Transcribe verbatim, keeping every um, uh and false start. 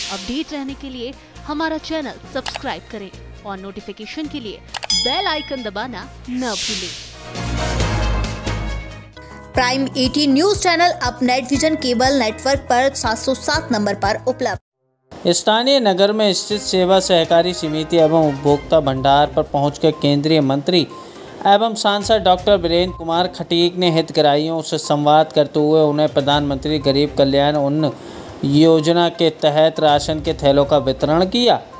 Update रहने के लिए हमारा चैनल सब्सक्राइब करें और नोटिफिकेशन के लिए बेल आइकन दबाना न भूलें। प्राइम अठारह न्यूज चैनल अब नेट विजन केबल नेटवर्क पर सात सौ सात नंबर पर उपलब्ध। स्थानीय नगर में स्थित सेवा सहकारी समिति एवं उपभोक्ता भंडार पर पहुंचकर केंद्रीय मंत्री एवं सांसद डॉक्टर वीरेंद्र कुमार खटीक ने हितग्राहियों से संवाद करते हुए उन्हें प्रधानमंत्री गरीब कल्याण अन्न योजना के तहत राशन के थैलों का वितरण किया।